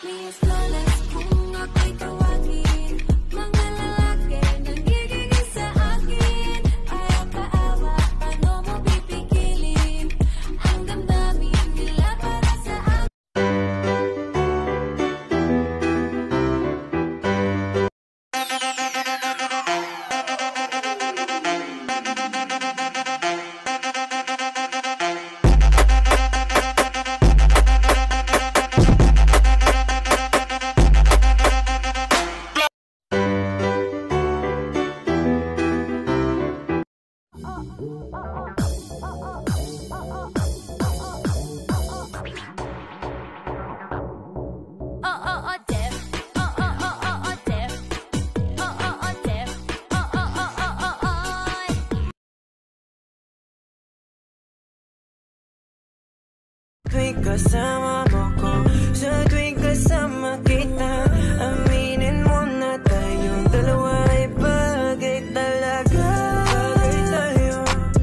Tuwing kasama mo ko, sa tuwing kasama kita, aminin mo na tayong dalawa ay bagay talaga. Bagay tayo,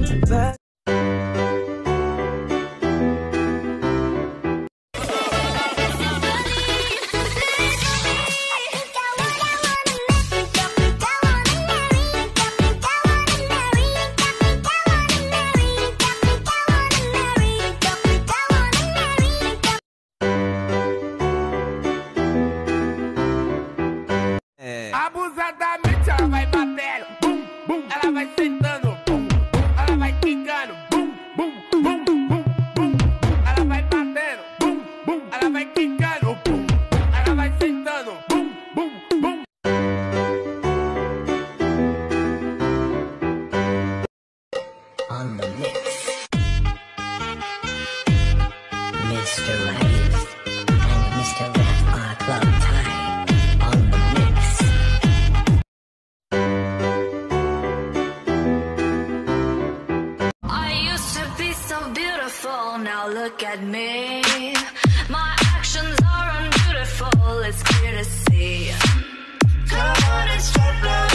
abusadamente ela vai batendo, bum, bum, ela vai sentando, bum, bum, ela vai quicando, bum, bum, bum, bum, bum, ela vai batendo, bum, bum, ela vai quicando, bum, ela vai sentando, bum, bum, bum. On the mix, Mr. Rice and Mr. Rap are club time. On the mix. I used to be so beautiful, now look at me. My actions are unbeautiful, it's clear to see. Come on and stop